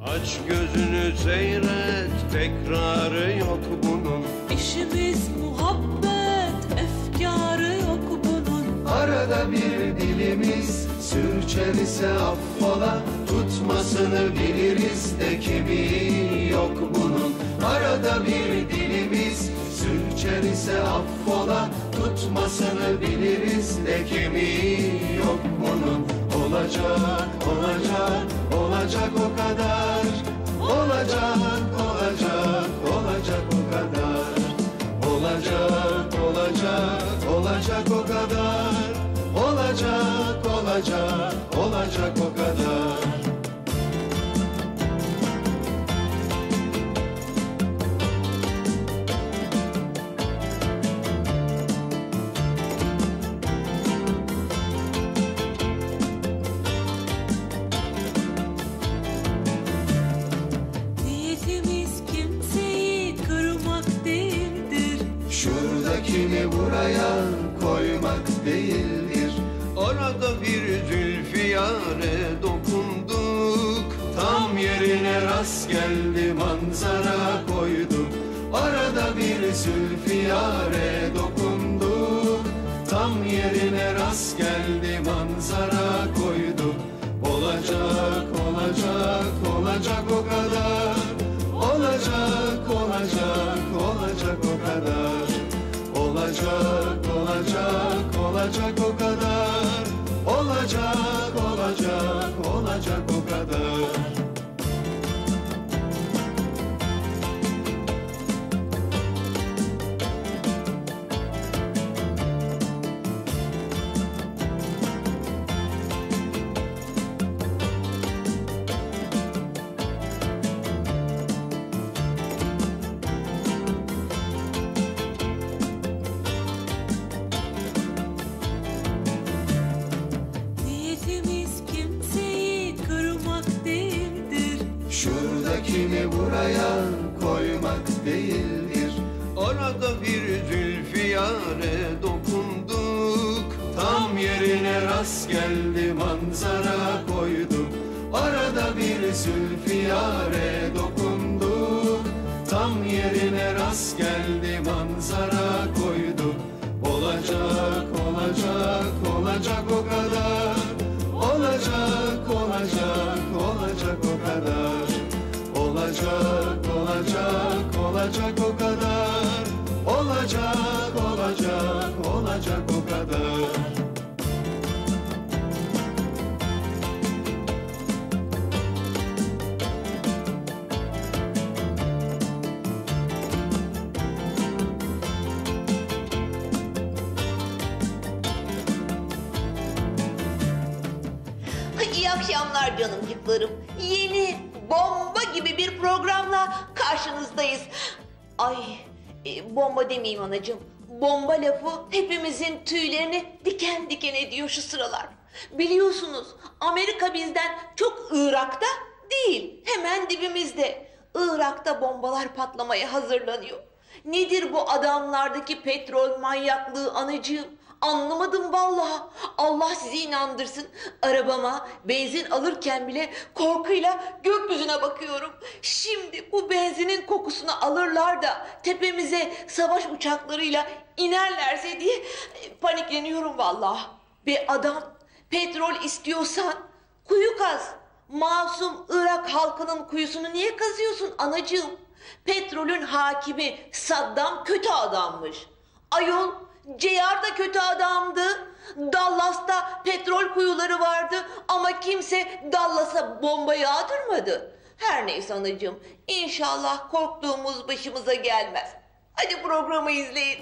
Aç gözünü seyret, tekrarı yok bunun. İşimiz muhabbet, efkarı yok bunun. Arada bir dilimiz sürçer ise affola, tutmasını biliriz de kimi yok bunun. Arada bir dilimiz sürçer ise affola, tutmasını biliriz de kimi yok bunun. Olacak, olacak, olacak o kadar. Olacak, olacak, olacak o kadar. Olacak, olacak, olacak o kadar. Olacak, olacak, olacak o kadar. Niyetimiz kimseyi kırmak değildir. Şuradakini buraya koymak değildir. Arada bir zülfiyare dokunduk. Tam yerine rast geldi manzara koyduk. Arada bir zülfiyare dokunduk. Tam yerine rast geldi manzara koyduk. Olacak, olacak, olacak o kadar. Olacak, olacak, olacak o kadar. Olacak, olacak, olacak o kadar. Olacak, olacak, olacak o kadar. Niyetimiz kimseyi kırmak değildir. Şuradakini buraya koymak değildir. Arada bir zülfiyare dokunduk. Tam yerine rast geldi manzara koyduk. Arada bir zülfiyare dokunduk. Tam yerine rast geldi manzara koyduk. Olacak, olacak, olacak o kadar. Olacak, olacak, olacak o kadar. Olacak, olacak, olacak o kadar. Olacak, olacak, olacak o kadar. İyi akşamlar canımcıklarım. Yeni bomba gibi bir programla karşınızdayız. Ay bomba demeyeyim anacığım. Bomba lafı hepimizin tüylerini diken diken ediyor şu sıralar. Biliyorsunuz Amerika bizden çok Irak'ta değil, hemen dibimizde. Irak'ta bombalar patlamaya hazırlanıyor. Nedir bu adamlardaki petrol manyaklığı anacığım? Anlamadım vallahi. Allah sizi inandırsın. Arabama benzin alırken bile korkuyla gökyüzüne bakıyorum. Şimdi bu benzinin kokusunu alırlar da tepemize savaş uçaklarıyla inerlerse diye panikleniyorum vallahi. Be adam, petrol istiyorsan kuyu kaz. Masum Irak halkının kuyusunu niye kazıyorsun anacığım? Petrolün hakimi Saddam kötü adammış. Ayol, Ceyar da kötü adamdı. Dallas'ta petrol kuyuları vardı ama kimse Dallas'a bomba yağdırmadı. Her neyse anacığım, İnşallah korktuğumuz başımıza gelmez. Hadi programı izleyin.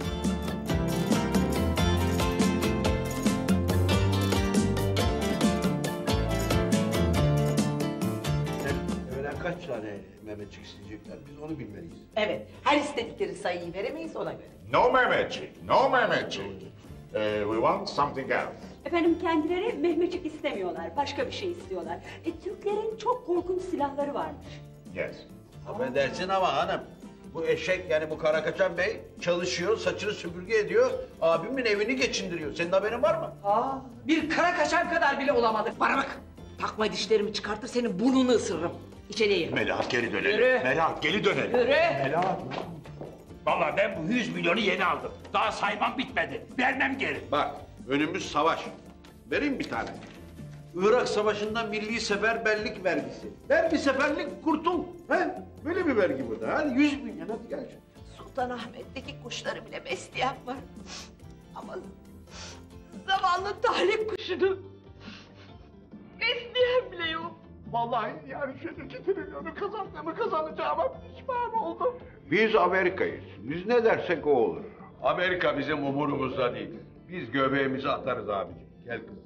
Öğlen kaç tane Mehmetçik isteyecekler biz onu bilmeliyiz. Evet, her istedikleri sayıyı veremeyiz ona göre. No Mehmetçik, no Mehmetçik. We want something else. Efendim kendileri Mehmetçik istemiyorlar, başka bir şey istiyorlar. Türklerin çok korkunç silahları varmış. Yes. Affedersin ama hanım. Bu eşek yani bu Karakaçan Bey çalışıyor, saçını süpürge ediyor, abimin evini geçindiriyor. Senin haberin var mı? Bir kara kaçan kadar bile olamadık. Bana bak, takma dişlerimi çıkartır senin burnunu ısırırım. İçeriye. Melahat geri dönelim. Yürü. Melahat geri dönelim. Yürü. Melahat. Vallahi ben bu 100 milyonu yeni aldım. Daha saymam bitmedi. Vermem geri. Bak, önümüz savaş. Vereyim bir tane. Irak Savaşı'nda milli seferberlik vergisi. Ver bir seferlik, kurtul. He? Böyle bir vergi bu da. Hadi 100 milyon, hadi gel. Sultanahmet'teki kuşları bile besleyen var. Ama zavallı talip kuşunu besleyen bile yok. Vallahi yani şu 2 trilyonu kazanacağıma pişman oldum. Biz Amerika'yız. Biz ne dersek o olur. Amerika bizim umurumuzda değil. Biz göbeğimizi atarız abiciğim. Gel kızım.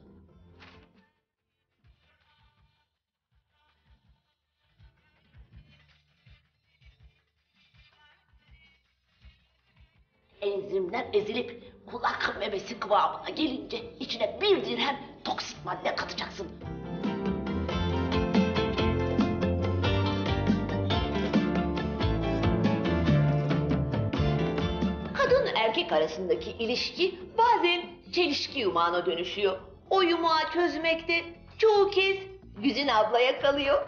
Enzimler ezilip kulak memesi kıvamına gelince içine 1 dirhem toksit madde katacaksın. Kadın erkek arasındaki ilişki bazen çelişki yumağına dönüşüyor. O yumağı çözmekte çoğu kez Güzin ablaya kalıyor.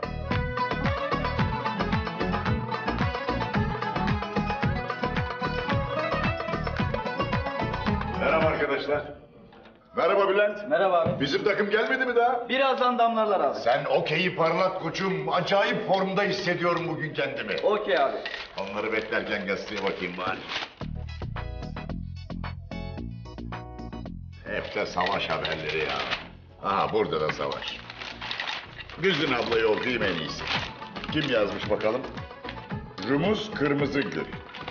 Merhaba arkadaşlar. Merhaba Bülent. Merhaba abi. Bizim takım gelmedi mi daha? Birazdan damlarlar abi. Sen okeyi parlat koçum. Acayip formda hissediyorum bugün kendimi. Okey abi. Onları beklerken gazeteye bakayım bari. Hep de savaş haberleri ya. Aha burada da savaş. Güzin ablayı okuyayım en iyisi. Kim yazmış bakalım? Rumuz Kırmızıgül.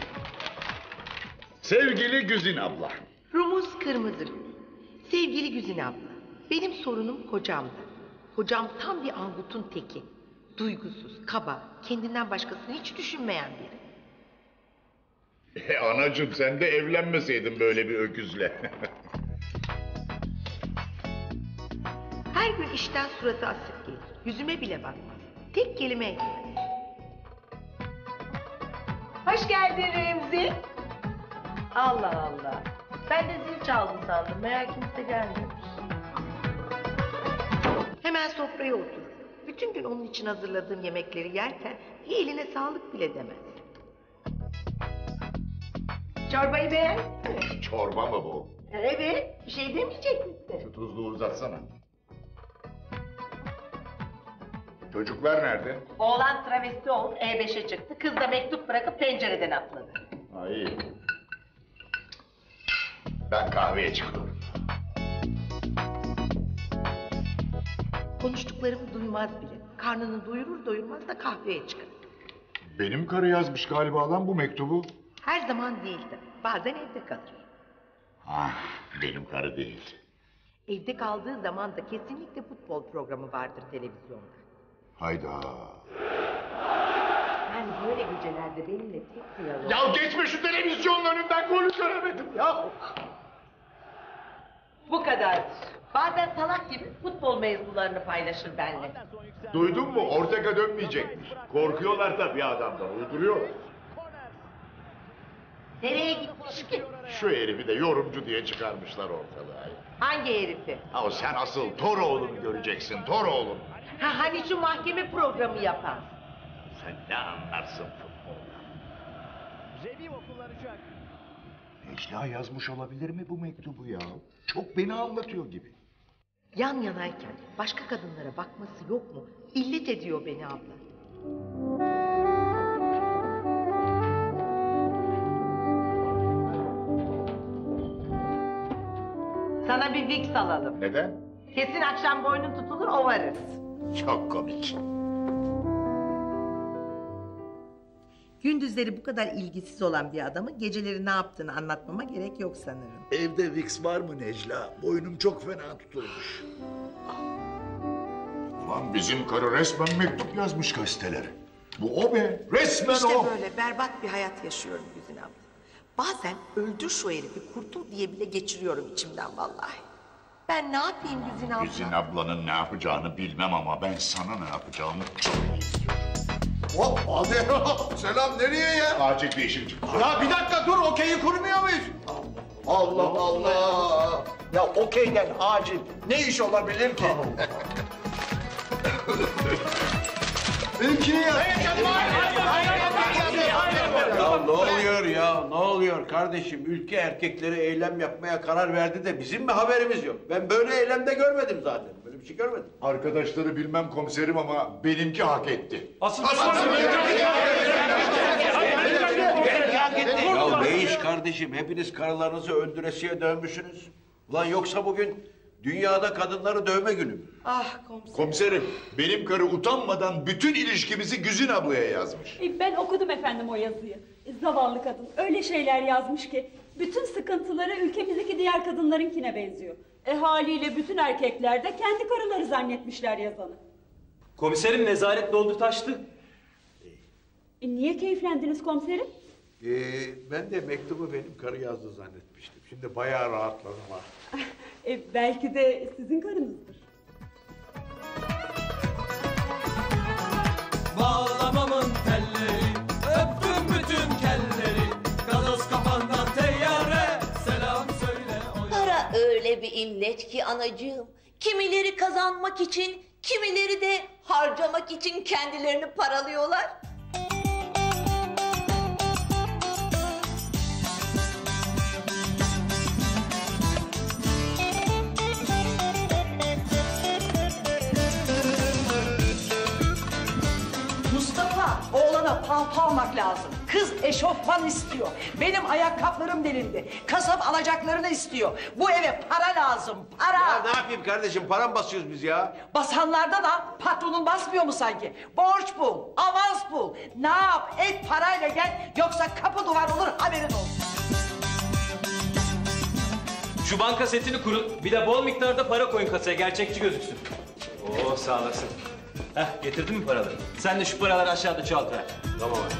Sevgili Güzin abla. Rumuz kırmızı. Sevgili Güzin abla, benim sorunum kocamda. Kocam tam bir angutun teki. Duygusuz, kaba, kendinden başkasını hiç düşünmeyen biri. Anacığım sen de evlenmeseydin böyle bir öküzle. Her gün işten suratı asık gelir. Yüzüme bile bakmaz. Tek kelime etmez. Hoş geldin Remzi. Allah Allah. Ben de zil çaldım sandım. Meğer kimse gelmemiş. Hemen sofraya oturur. Bütün gün onun için hazırladığım yemekleri yerken bir eline sağlık bile demez. Çorbayı beğen. Çorba mı bu? Evet, bir şey demeyecek misin? Şu tuzluğu uzatsana. Çocuklar nerede? Oğlan travesti oldu, E5'e çıktı. Kız da mektup bırakıp pencereden atladı. Ha iyi. Ben kahveye çıkıyorum. Konuştuklarımı duymaz bile. Karnını doyurur doyurmaz da kahveye çıkar. Benim karı yazmış galiba lan bu mektubu. Her zaman değildi. Bazen evde kalır. Ah, benim karı değil. Evde kaldığı zaman da kesinlikle futbol programı vardır televizyonda. Hayda. Yani böyle gecelerde benimle tek diyalog... Ya geçme şu televizyonun önünden, golü göremedim ya. Bu kadardır. Bazen salak gibi futbol mevzularını paylaşır benimle. Duydun mu? Ortega dönmeyecekmiş. Korkuyorlar tabii adamdan, uyduruyorlar. Nereye gitmiş ki? Şu herifi de yorumcu diye çıkarmışlar ortalığa. Hangi herifi? Ha, sen asıl Toroğlu'nu göreceksin, Toroğlu'nu. Ha, hani şu mahkeme programı yapan? Sen ne anlarsın futboldan? Necla yazmış olabilir mi bu mektubu ya? Çok beni anlatıyor gibi. Yan yanayken başka kadınlara bakması yok mu? İllet ediyor beni abla. Sana bir Vicks alalım. Neden? Kesin akşam boynun tutulur ovarız. Çok komik. Gündüzleri bu kadar ilgisiz olan bir adamın geceleri ne yaptığını anlatmama gerek yok sanırım. Evde Vicks var mı Necla? Boynum çok fena tutulmuş. Ulan bizim karı resmen mektup yazmış gazetelere. Bu o be, resmen İşte o. böyle berbat bir hayat yaşıyorum Güzin abla. Bazen öldür şu herifi kurtul diye bile geçiriyorum içimden vallahi. Ben ne yapayım Güzin abla? Güzin ablanın ne yapacağını bilmem ama ben sana ne yapacağımı çok iyi istiyorum. Hop hadi. Selam nereye ya? Acil bir işim çıktı. Ya bir dakika dur, okeyi kurmuyor muyuz? Allah Allah. Ya okeyden acil ne iş olabilir ki? Benimkini yaz. Ya ne oluyor ya? Ne oluyor kardeşim? Ülke erkekleri eylem yapmaya karar verdi de bizim mi haberimiz yok? Ben böyle eylemde görmedim zaten. Böyle bir şey görmedim. Arkadaşları bilmem komiserim ama benimki hak etti. Ya ne iş kardeşim? Hepiniz karılarınızı öldüresiye dövmüşsünüz. Ulan yoksa bugün dünyada kadınları dövme günü mü? Ah komiserim. Komiserim, benim karı utanmadan bütün ilişkimizi Güzin ablaya yazmış. Ben okudum efendim o yazıyı. Zavallı kadın öyle şeyler yazmış ki bütün sıkıntıları ülkemizdeki diğer kadınlarınkine benziyor. Haliyle bütün erkekler de kendi karıları zannetmişler yazanı. Komiserim nezaret doldu taştı. Niye keyiflendiniz komiserim? Ben de mektubu benim karı yazdı zannetmiştim. Şimdi bayağı rahatladım ha. Belki de sizin karınızdır. Bağlamamın telleri, öptüm bütün kelleri. Gazoz kafandan teyyare, selam söyle o Para öyle bir illet ki anacığım. Kimileri kazanmak için, kimileri de harcamak için kendilerini paralıyorlar. Mustafa, oğlana palto almak lazım. Kız eşofman istiyor. Benim ayakkabılarım delindi. Kasap alacaklarını istiyor. Bu eve para lazım, para. Ya ne yapayım kardeşim? Param basıyoruz biz ya. Basanlarda da patronun basmıyor mu sanki? Borç bul, avans bul. Ne yap, et parayla gel. Yoksa kapı duvar olur, haberin olsun. Şu banka setini kurun. Bir de bol miktarda para koyun kasaya gerçekçi gözüksün. Oo sağ olasın. Heh getirdin mi paraları? Sen de şu paraları aşağıda çoğalt ver. Tamam abi.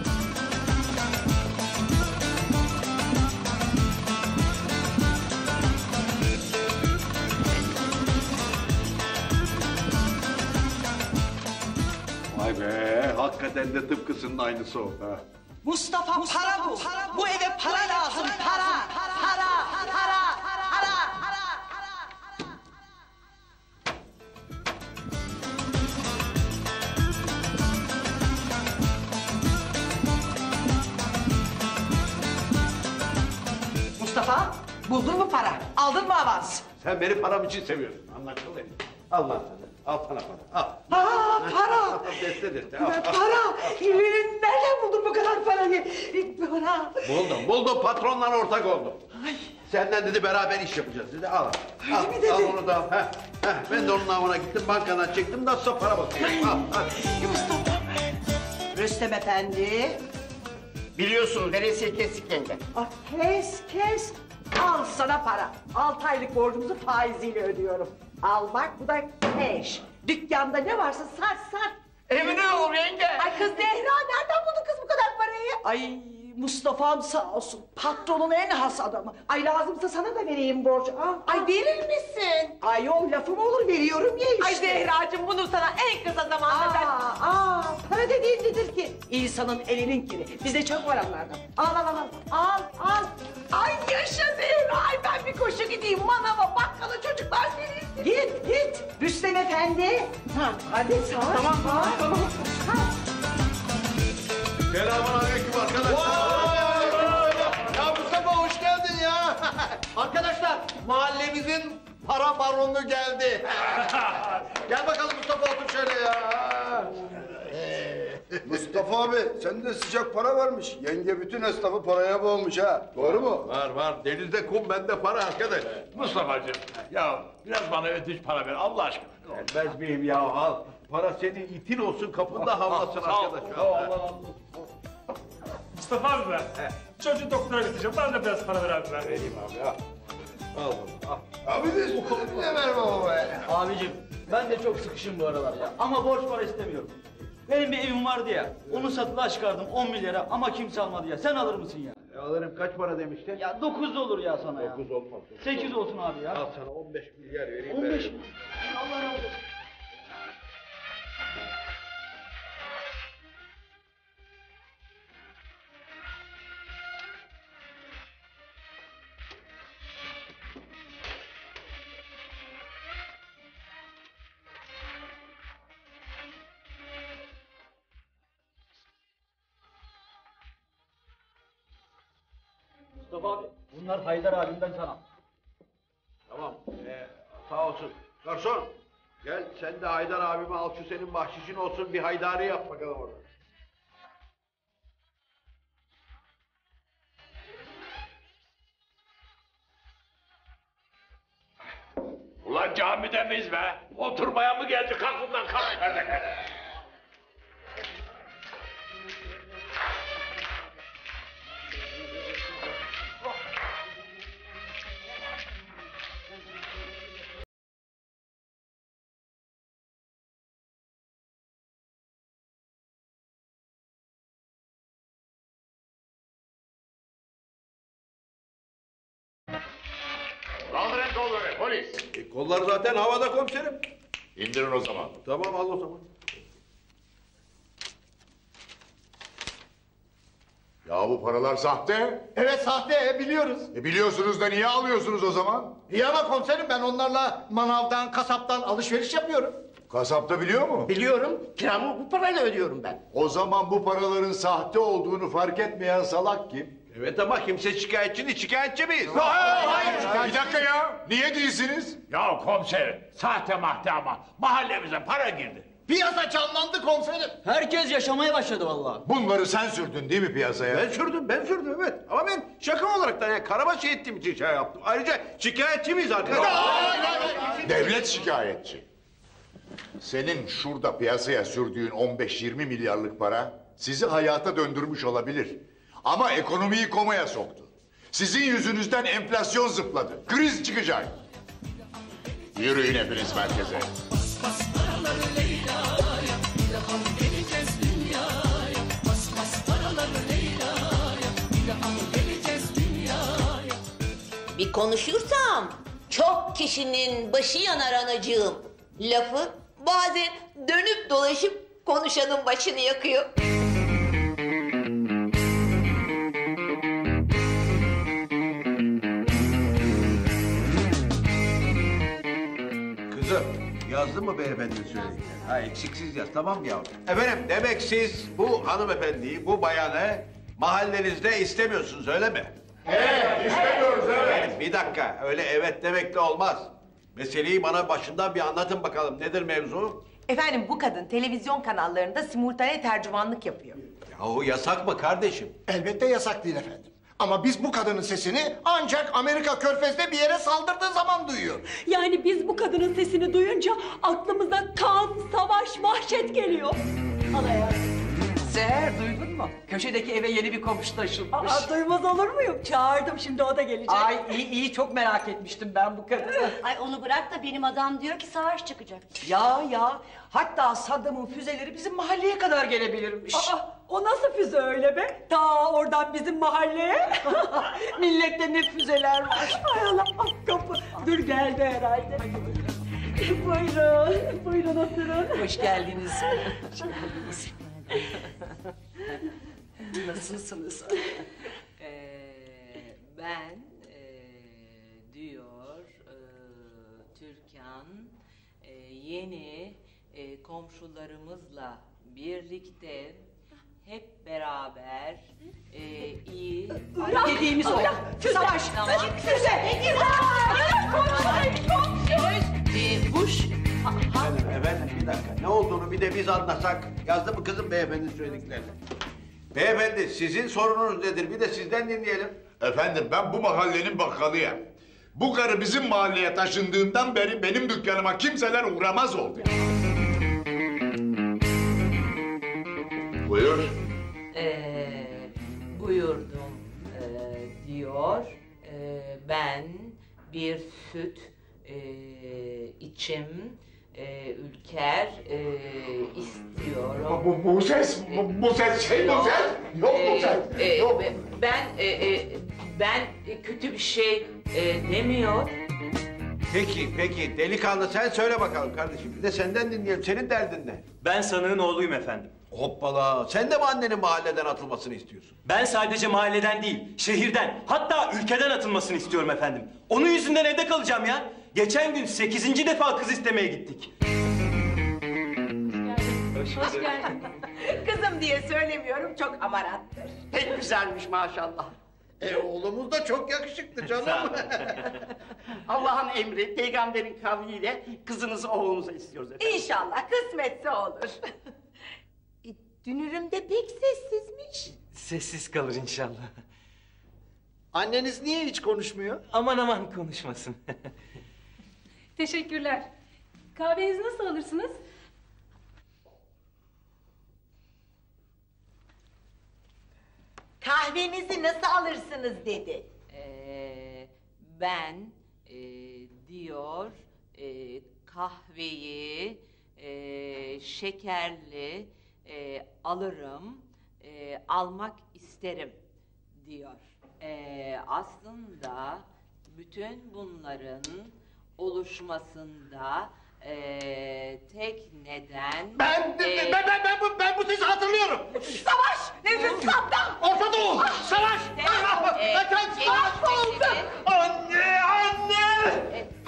Vay be, hakikaten de tıpkısının aynısı oldu ha. Mustafa, para bul. Bu eve para lazım, para. Para. Mustafa, buldun mu para? Aldın mı avans? Sen beni param için seviyorsun, anlaşıldı. Al lan sana, al sana para, al. Para! Deste deste, al. Para! Nereden buldun bu kadar parayı? Para! Buldum, patronla ortak oldum. Senden dedi beraber iş yapacağız dedi, al. Al, mi dedi? al onu da al. Ben de onun namına gittim, bankadan çektim, nasılsa para basıyorum. Al, al. Mustafa! Rüstem Efendi. Biliyorsun veresiye kestik yenge. Kes. Al sana para. 6 aylık borcumuzu faiziyle ödüyorum. Al bak bu da cash. Dükkanda ne varsa sat. Emine olur yenge. Ay kız Zehra nereden buldun kız bu kadar parayı? Ay Mustafa'm sağ olsun. Patronun en has adamı. Ay lazımsa sana da vereyim borç. Al. Ay verir misin? Ay o lafım olur veriyorum ya işte. Ay Zehracığım bunu sana en kısa zamanda ben... Para dediğin nedir ki? İnsanın elinin kiri. Bizde çok var onlardan. Al. Ay yaşa Zehra. Ay ben bir koşu gideyim manava bakkala çocuklar seni. Git. Rüstem Efendi. Hadi sağ ol. Tamam. Selamünaleyküm arkadaşlar. Ya Mustafa hoş geldin ya. Arkadaşlar mahallemizin para baronu geldi. Gel bakalım Mustafa otur şöyle ya. Mustafa abi sende sıcak para varmış. Yenge bütün esnafı paraya boğmuş ha. Doğru mu? Var. Denizde kum, bende para arkadaş. Mustafa'cığım ya biraz bana ödünç para ver Allah aşkına. Vermez miyim ya, al. Para senin itin olsun, kapında havlasın arkadaş. Mustafa abi ben. Çocuğu doktora götüreceğim. Bana da biraz para ver abi ben. Vereyim abi, al. Al bunu, al. Abi de ne ver baba be. Abicim ben de çok sıkışım bu aralar ya. Ama borç para istemiyorum. Benim bir evim vardı ya. Onu satılığa çıkardım 10 milyara ama kimse almadı ya. Sen alır mısın ya? Alırım, kaç para demiştin? Ya 9 olur ya sana ya. 9 olmaz. 8 olsun abi ya. Al sana 15 milyar vereyim. 15 vereyim. mi? Allah razı olsun. Mustafa abi. Bunlar Haydar abimden sana. Tamam. Sağ olsun. Garson. Gel sen de Haydar abime al şu senin bahşişin olsun bir haydari yap bakalım orada. Ulan camide miyiz be? Oturmaya mı geldik? Kalk bundan kalk. Hadi. Kaldırın kolları polis. Kollar zaten havada komiserim. İndirin o zaman. Tamam al o zaman. Ya bu paralar sahte. Evet sahte biliyoruz. Biliyorsunuz da niye alıyorsunuz o zaman? İyi ama komiserim ben onlarla manavdan, kasaptan alışveriş yapıyorum. Kasap da biliyor mu? Biliyorum. Kiramı bu parayla ödüyorum ben. O zaman bu paraların sahte olduğunu fark etmeyen salak kim? Evet ama kimse şikayetçi değil. Şikayetçi miyiz? Hayır. Bir dakika ya. Niye değilsiniz? Ya komiserim, sahte mahte ama mahallemize para girdi. Piyasa canlandı komiserim. Herkes yaşamaya başladı vallahi. Bunları sen sürdün değil mi piyasaya? Ben sürdüm evet. Ama ben şaka olarak da yani karabaş ettiğim için şey yaptım. Ayrıca şikayetçi miyiz arkadaşlar? Devlet şikayetçi. Senin şurada piyasaya sürdüğün 15-20 milyarlık para sizi hayata döndürmüş olabilir. Ama ekonomiyi komaya soktu. Sizin yüzünüzden enflasyon zıpladı. Kriz çıkacak. Yürüyün hepiniz merkeze. Bir konuşursam çok kişinin başı yanar anacığım. Lafı bazen dönüp dolaşıp konuşanın başını yakıyor. Kızım yazdın mı beyefendinin söylediklerini? Ha eksiksiz yaz tamam mı yavrum? Efendim demek siz bu hanımefendiyi, bu bayanı mahallenizde istemiyorsunuz öyle mi? Evet istemiyoruz evet. Bir dakika öyle evet demekle olmaz. Meseleyi bana başından bir anlatın bakalım nedir mevzu? Efendim bu kadın televizyon kanallarında simultane tercümanlık yapıyor. Yahu yasak mı kardeşim? Elbette yasak değil efendim. Ama biz bu kadının sesini ancak Amerika Körfez'de bir yere saldırdığı zaman duyuyoruz. Yani biz bu kadının sesini duyunca aklımıza kan, savaş, vahşet geliyor. Al hayatım. Seher duydun mu? Köşedeki eve yeni bir komşu taşınmış. Duymaz olur muyum? Çağırdım şimdi o da gelecek. Ay iyi çok merak etmiştim ben bu kadını. Ay onu bırak da benim adam diyor ki savaş çıkacak. Ya hatta Saddam'ın füzeleri bizim mahalleye kadar gelebilirmiş. O nasıl füze öyle be? Ta oradan bizim mahalleye. Millette ne füzeler var. Ay Allah kapı. Dur geldi herhalde. Buyurun oturun. Hoş geldiniz. Nasılsınız? Ben diyor Türkan yeni komşularımızla birlikte hep beraber iyi dediğimiz o. Savaş, füze, Bush. Efendim bir dakika ne olduğunu bir de biz anlasak. Yazdı mı kızım beyefendinin söylediklerini? Beyefendi sizin sorununuz nedir bir de sizden dinleyelim. Efendim ben bu mahallenin bakkalıyım. Bu karı bizim mahalleye taşındığından beri benim dükkanıma kimseler uğramaz oldu. Buyur. Buyurdum diyor. Ben bir süt içim ülker istiyorum. Bu ses yok bu ses. Yok. Ben kötü bir şey demiyor. Peki delikanlı sen söyle bakalım kardeşim. Bir de senden dinleyelim. Senin derdin ne? Ben sanığın oğluyum efendim. Hoppala. Sen de mi annenin mahalleden atılmasını istiyorsun? Ben sadece mahalleden değil, şehirden, hatta ülkeden atılmasını istiyorum efendim. Onun yüzünden evde kalacağım ya. Geçen gün 8. defa kız istemeye gittik. Hoş geldin. Kızım diye söylemiyorum çok amarattır. Pek güzelmiş maşallah. Oğlumuz da çok yakışıklı canım. Allah'ın emri, peygamberin kavliyle kızınızı oğlunuza istiyoruz efendim. İnşallah kısmetse olur. Dünürüm de pek sessizmiş. Sessiz kalır inşallah. Anneniz niye hiç konuşmuyor? Aman aman konuşmasın. Teşekkürler. Kahvenizi nasıl alırsınız? Kahvenizi nasıl alırsınız dedi. Ben diyor kahveyi şekerli alırım, almak isterim diyor. Aslında bütün bunların oluşmasında tek neden... Ben bu sesi hatırlıyorum. Savaş! Nevzat Kaptan! Orta Doğu! Savaş! Savaş oldu! Anne!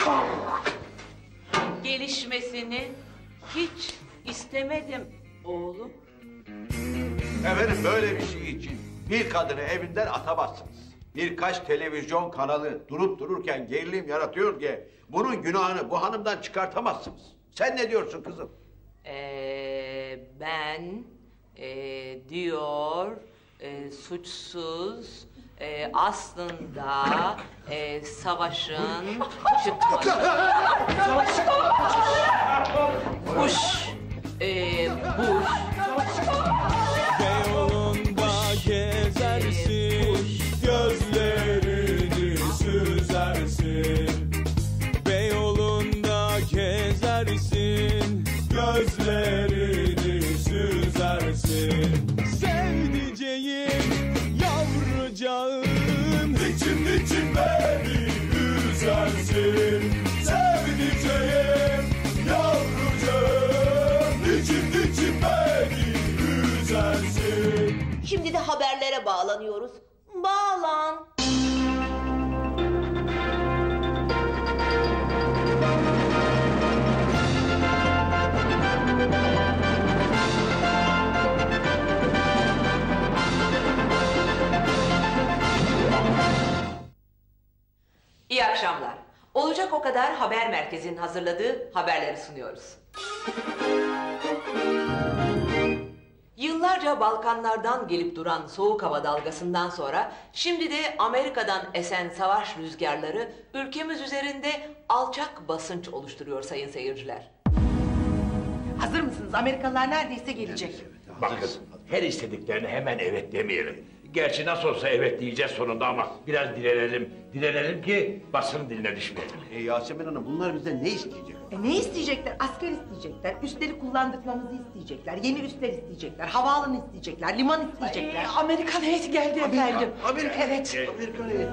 Gelişmesini hiç istemedim oğlum. Efendim böyle bir şey için bir kadını evinden atamazsınız. Birkaç televizyon kanalı durup dururken gerilim yaratıyor diye bunun günahını bu hanımdan çıkartamazsınız. Sen ne diyorsun kızım? Ben diyor suçsuz aslında savaşın çıkması. Bush. Beyoğlu'nda gezersin, gözlerini süzersin. Beyoğlu'nda gezersin, gözlerini süzersin. Sevdiceğim, yavrucağım, niçin beni üzersin? Sevdiceğim, yavrucağım, niçin beni üzersin? Şimdi de haberlere bağlanıyoruz. Bağlan. İyi akşamlar. Olacak o kadar haber merkezinin hazırladığı haberleri sunuyoruz. Yıllarca Balkanlardan gelip duran soğuk hava dalgasından sonra şimdi de Amerika'dan esen savaş rüzgarları ülkemiz üzerinde alçak basınç oluşturuyor sayın seyirciler. Hazır mısınız? Amerikalılar neredeyse gelecek. Bakın, her istediklerine hemen evet demeyelim. Gerçi nasıl olsa evet diyeceğiz sonunda ama biraz direnelim. Direnelim ki basın diline düşmeyelim. Yasemin Hanım bunlar bizden ne isteyecek? Ne isteyecekler? Asker isteyecekler, üsleri kullandırmamızı isteyecekler, yeni üsler isteyecekler, havaalanı isteyecekler, liman isteyecekler. Amerikan heyeti geldi efendim. Evet. Amerikan heyeti.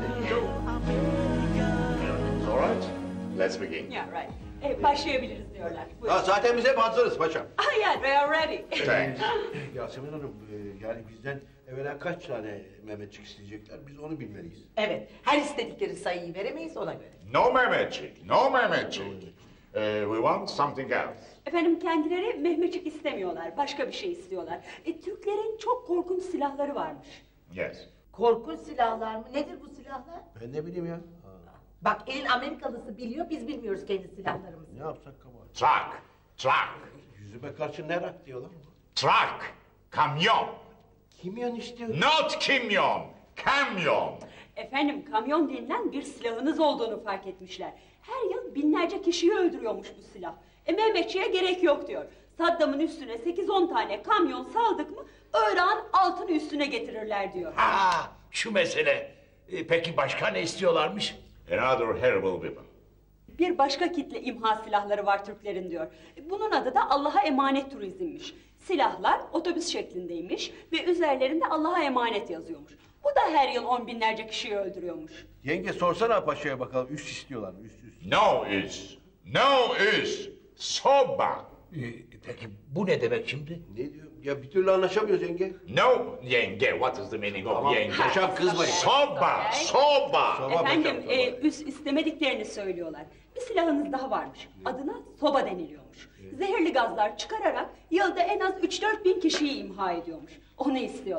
All right, let's begin. Yeah, right. Başlayabiliriz diyorlar. Ya zaten biz hep hazırız paşam. Yeah, they are ready. Thanks. Yasemin Hanım yani bizden evvela kaç tane Mehmetçik isteyecekler biz onu bilmeliyiz. Evet, her istedikleri sayıyı veremeyiz ona göre. No Mehmetçik, no Mehmetçik. We want something else. Efendim kendileri Mehmetçik istemiyorlar. Başka bir şey istiyorlar. Türklerin çok korkunç silahları varmış. Yes. Korkunç silahlar mı? Nedir bu silahlar? Ben ne bileyim ya. Bak elin Amerikalısı biliyor, biz bilmiyoruz kendi silahlarımızı. Ne yapsak kabahat? Truck. Yüzüme karşı ne rak diyorlar? Truck. Kamyon. Kimyon istiyor? Not kimyon. Kamyon. Efendim kamyon denilen bir silahınız olduğunu fark etmişler. Her yıl binlerce kişiyi öldürüyormuş bu silah. Mehmetçiğe gerek yok diyor. Saddam'ın üstüne 8-10 tane kamyon saldık mı Irak'ın altını üstüne getirirler diyor. Ha, şu mesele. Peki başka ne istiyorlarmış? Another horrible weapon. Bir başka kitle imha silahları var Türklerin diyor. Bunun adı da Allah'a emanet turizmmiş. Silahlar otobüs şeklindeymiş ve üzerlerinde Allah'a emanet yazıyormuş. Bu da her yıl 10 binlerce kişiyi öldürüyormuş. Yenge sorsana paşaya bakalım üst istiyorlar mı? Üst. No is. No is. Soba. Peki bu ne demek şimdi? Ne diyor? Ya bir türlü anlaşamıyoruz yenge. No yenge. What is the meaning of Tamam, yenge? paşam kızmayın. Soba. Soba. Efendim üst istemediklerini söylüyorlar. Bir silahınız daha varmış. Adına soba deniliyormuş. Zehirli gazlar çıkararak yılda en az 3-4 bin kişiyi imha ediyormuş. Onu istiyorlar.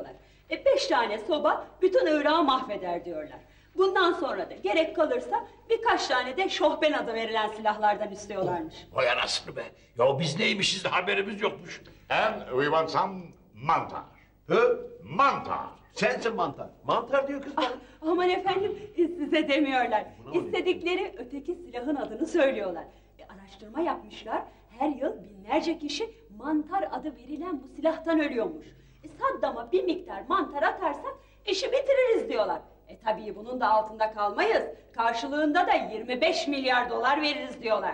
5 tane soba bütün Irak'ı mahveder diyorlar. Bundan sonra da gerek kalırsa birkaç tane de şohben adı verilen silahlardan istiyorlarmış. Vay anasını be. Ya biz neymişiz de haberimiz yokmuş. And we want some mantar. Hı? Mantar. Sensin mantar. Mantar diyor kız bana. Aman efendim size demiyorlar. İstedikleri öteki silahın adını söylüyorlar. Araştırma yapmışlar. Her yıl binlerce kişi mantar adı verilen bu silahtan ölüyormuş. Saddam'a bir miktar mantar atarsak işi bitiririz diyorlar. Tabii bunun da altında kalmayız. Karşılığında da 25 milyar dolar veririz diyorlar.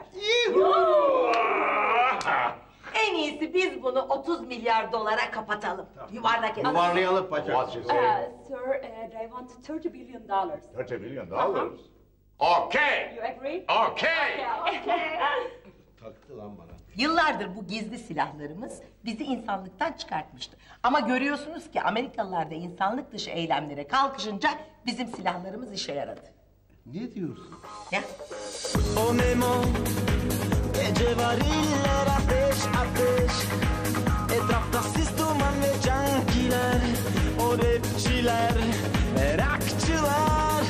En iyisi biz bunu 30 milyar dolara kapatalım. Yuvarlak edelim. Yuvarlayalım paça. Sir, they want 30 billion dollars. 30 billion dollars. Okay. You agree? Okay. Taktı lan bana. Yıllardır bu gizli silahlarımız bizi insanlıktan çıkartmıştı. Ama görüyorsunuz ki Amerikalılar da insanlık dışı eylemlere kalkışınca bizim silahlarımız işe yaradı. Ne diyorsun? Ya. O Memo, gece variller ateş ateş. Etrafta siz duman ve cankiler, o rapçiler, merakçılar.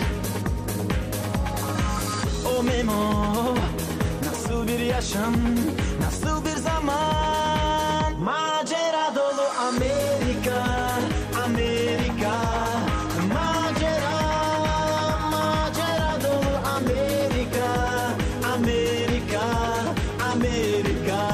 O Memo, nasıl bir yaşam, nasıl bir zaman. Macera dolu Amerika, Amerika. Macera, macera dolu Amerika, Amerika, Amerika.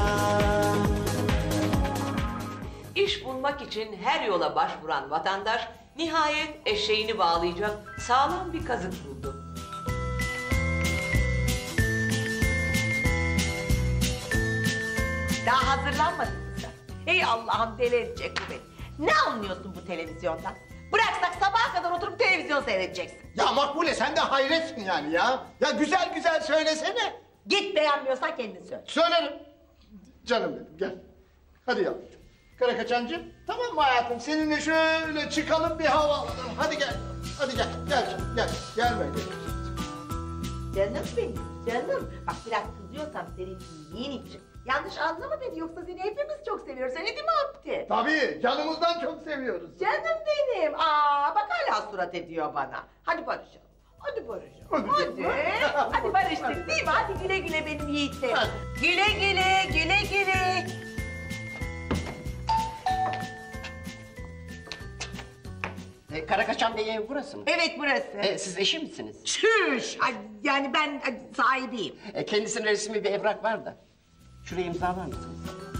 İş bulmak için her yola başvuran vatandaş nihayet eşeğini bağlayacak sağlam bir kazık buldu. Daha hazırlanmadın mı sen? Ey Allah'ım deli edecek bu beni. Ne anlıyorsun bu televizyondan? Bıraksak sabaha kadar oturup televizyon seyredeceksin. Ya Makbule sen de hayretsin yani ya. Ya güzel güzel söylesene. Git beğenmiyorsan kendin söyle. Söylerim. Canım benim gel. Hadi yavrum. Karakaçancığım tamam mı hayatım? Seninle şöyle çıkalım bir hava alalım. Hadi gel. Hadi gel. Gel canım gel. Gel böyle. Canım benim, canım. Bak biraz kızıyorsam senin iyiliğin için. Yanlış anlama beni, yoksa seni hepimiz çok seviyoruz. Öyle değil mi Abdi? Tabii canımızdan çok seviyoruz. Canım benim. Bak hala surat ediyor bana. Hadi barışalım. Hadi barışalım. Hadi. Hadi barıştık değil mi? Hadi güle güle benim yiğitlerim. Güle güle, güle güle. Karakaçan Bey ev burası mı? Evet burası. Siz eşi misiniz? Çüş! Ay, yani ben sahibiyim. Kendisinin resmi bir evrak var da. Şuraya imzalar mısınız?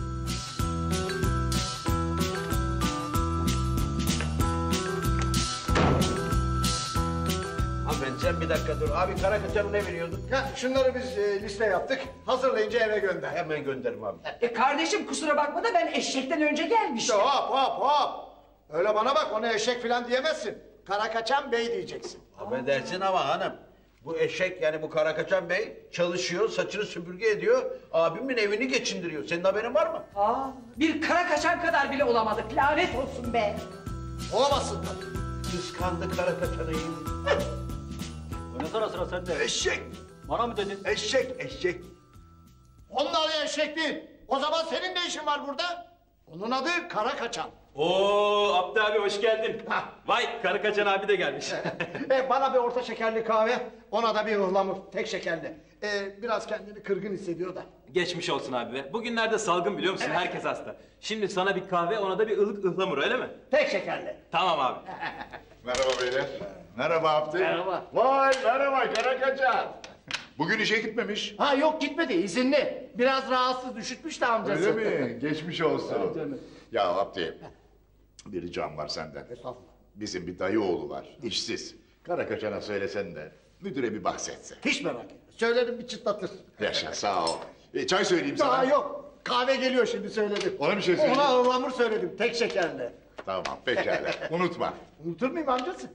Hanımefendi sen bir dakika dur. Abi Karakaçan'a ne veriyordun? Ya şunları biz liste yaptık. Hazırlayınca eve gönder. Hemen gönderirim abi. Kardeşim kusura bakma da ben eşekten önce gelmiştim. Hop. Öyle bana bak ona eşek falan diyemezsin. Karakaçan Bey diyeceksin. Affedersin ama hanım. Bu eşek yani bu Karakaçan Bey çalışıyor, saçını süpürge ediyor. Abimin evini geçindiriyor. Senin haberin var mı? Bir kara kaçan kadar bile olamadık. Lanet olsun be. Olamazsın tabii. Kıskandı Karakaçan'ı iyi mi? O ne sıra sende? Eşek. Bana mı dedin? Eşek. Onun adı eşek değil. O zaman senin ne işin var burada? Onun adı Karakaçan. Oo Abdi abi hoş geldin. Vay Karakaçan abi de gelmiş. Bana bir orta şekerli kahve, ona da bir ıhlamur, tek şekerli. Biraz kendini kırgın hissediyor da. Geçmiş olsun abi be. Bugünlerde salgın biliyor musun? Herkes hasta. Şimdi sana bir kahve, ona da bir ılık ıhlamur öyle mi? Tek şekerli. Tamam abi. Merhaba beyler. Merhaba Abdi. Merhaba. Vay merhaba Karakaçan. Bugün işe gitmemiş. Ha yok gitmedi, izinli. Biraz rahatsız, üşütmüş de amcası. Öyle mi? Geçmiş olsun. Ya Abdi, bir ricam var senden. Bizim bir dayı oğlu var, işsiz. Karakaçan'a söylesen de müdüre bir bahsetse. Hiç merak etme. Söylerim bir çıtlatır. Yaşa sağ ol. Çay söyleyeyim sana. Daha yok. Kahve geliyor şimdi söyledim. Ona bir şey söyleyeyim. Ona ıhlamur söyledim, tek şekerli. Tamam pekala. Unutma. Unutur muyum amcası?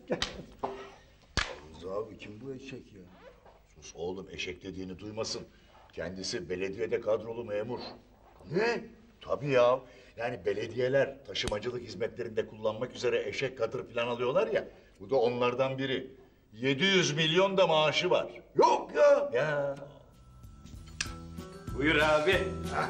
Abi kim bu eşek ya? Sus oğlum eşek dediğini duymasın. Kendisi belediyede kadrolu memur. Ne? Tabii ya. Yani belediyeler taşımacılık hizmetlerinde kullanmak üzere eşek katır falan alıyorlar ya. Bu da onlardan biri. 700 milyon da maaşı var. Yok ya. Ya. Buyur abi.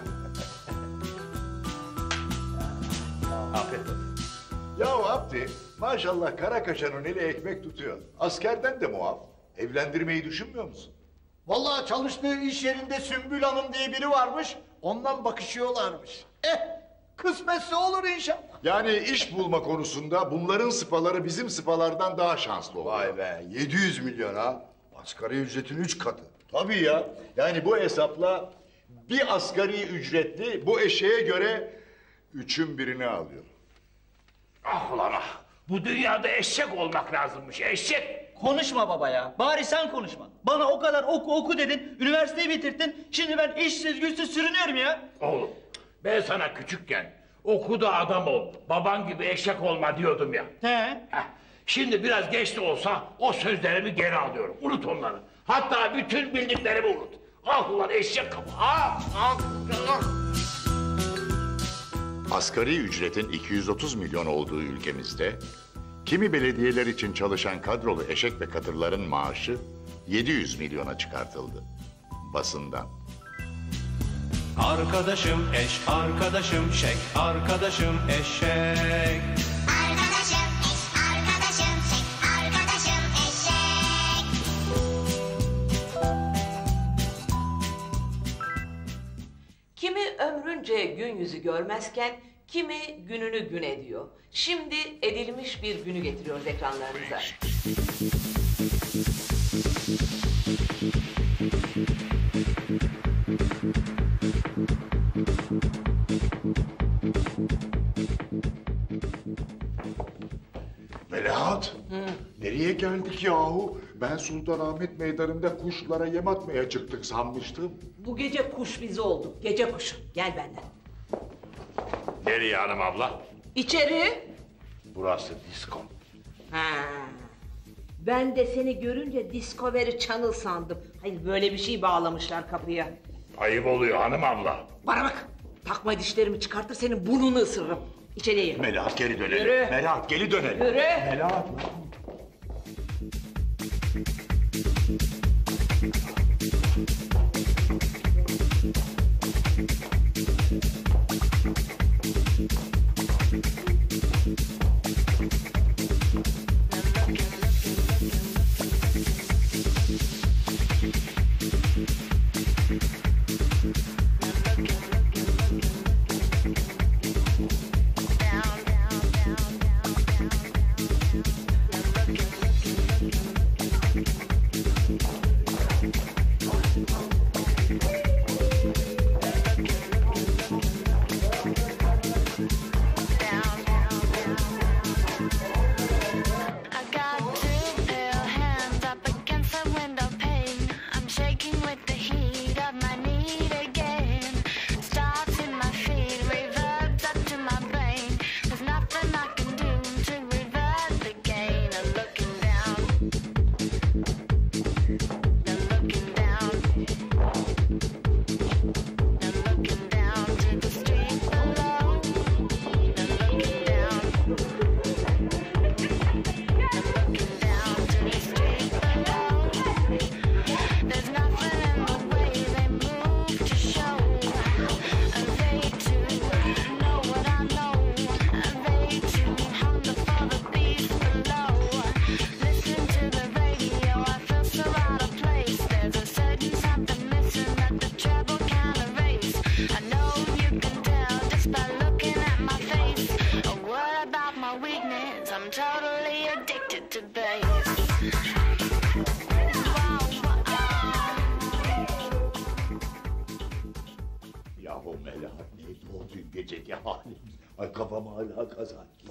Afiyet olsun. Ya Abdi, Maşallah kara kaşanın eli ekmek tutuyor. Askerden de muaf. Evlendirmeyi düşünmüyor musun? Vallahi çalıştığı iş yerinde Sümbül Hanım diye biri varmış. Ondan bakışıyorlarmış. Kısmetse olur inşallah. Yani iş bulma konusunda bunların sıpaları bizim sıpalardan daha şanslı oluyor. Vay be 700 milyon ha. Asgari ücretin 3 katı. Tabii ya. Yani bu hesapla bir asgari ücretli bu eşeğe göre 3'ün birini alıyor. Ah ulan ah! Bu dünyada eşek olmak lazımmış, eşek! Konuşma baba ya. Bari sen konuşma. Bana o kadar oku dedin, üniversiteyi bitirdin. Şimdi ben işsiz güçsüz sürünüyorum ya. Oğlum, ben sana küçükken oku da adam ol, baban gibi eşek olma diyordum ya. He. Şimdi biraz geç de olsa o sözlerimi geri alıyorum. Unut onları. Hatta bütün bildiklerimi unut. Ah ulan eşek kafa! Ah! Asgari ücretin 230 milyon olduğu ülkemizde kimi belediyeler için çalışan kadrolu eşek ve katırların maaşı 700 milyona çıkartıldı. Basından. Arkadaşım eş, arkadaşım şek, arkadaşım eşek. Arkadaşım eş, arkadaşım şek, arkadaşım eşek. Kimi ömrünce gün yüzü görmezken kimi gününü gün ediyor. Şimdi edilmiş bir günü getiriyoruz ekranlarınıza. Melahat, nereye geldik yahu? Ben Sultanahmet Meydanı'nda kuşlara yem atmaya çıktık sanmıştım. Bu gece kuş bizi olduk. Gece kuşu. Gel benden. Nereye hanım abla? İçeri. Burası disko. Ha. Ben de seni görünce Discovery Channel sandım. Hayır böyle bir şey bağlamışlar kapıya. Ayıp oluyor hanım abla. Bana bak. Takma dişlerimi çıkartır senin burnunu ısırırım. İçeriye gir. Melahat geri dönelim. Yürü. Melahat geri dönelim. Yürü. Melahat. Yahu Melahat neydi o dün geceki halim? Ay kafam hala kazan gibi.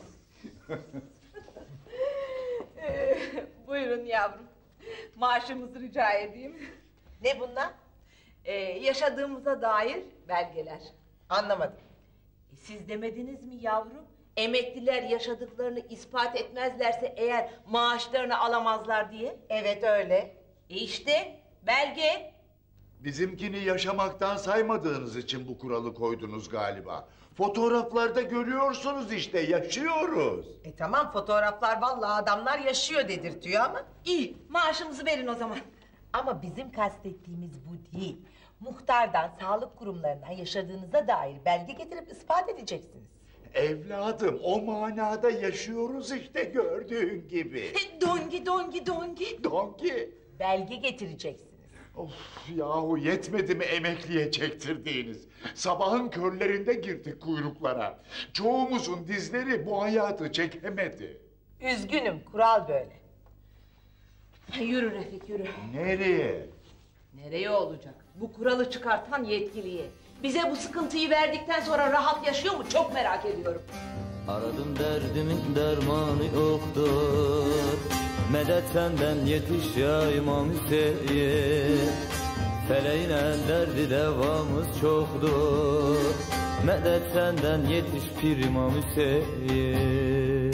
Buyurun yavrum. Maaşımızı rica edeyim. Ne bunlar? Yaşadığımıza dair belgeler. Anlamadım. Siz demediniz mi yavrum? Emekliler yaşadıklarını ispat etmezlerse eğer maaşlarını alamazlar diye. Evet öyle. İşte belge. Bizimkini yaşamaktan saymadığınız için bu kuralı koydunuz galiba. Fotoğraflarda görüyorsunuz işte, yaşıyoruz. Tamam fotoğraflar vallahi adamlar yaşıyor dedirtiyor ama. İyi, maaşımızı verin o zaman. Ama bizim kastettiğimiz bu değil. Muhtardan, sağlık kurumlarından yaşadığınıza dair belge getirip ispat edeceksiniz. Evladım o manada yaşıyoruz işte gördüğün gibi. Dongi dongi dongi. Dongi. Belge getireceksiniz. Of yahu yetmedi mi emekliye çektirdiğiniz? Sabahın körlerinde girdik kuyruklara. Çoğumuzun dizleri bu hayatı çekemedi. Üzgünüm, kural böyle. Yürü Refik yürü. Nereye? Nereye olacak? Bu kuralı çıkartan yetkiliye. Bize bu sıkıntıyı verdikten sonra rahat yaşıyor mu? Çok merak ediyorum. Aradım derdimin dermanı yoktur. Medet senden yetiş ya İmam Hüseyin. Feleğine derdi devamız çoktur. Medet senden yetiş Pir İmam Hüseyin.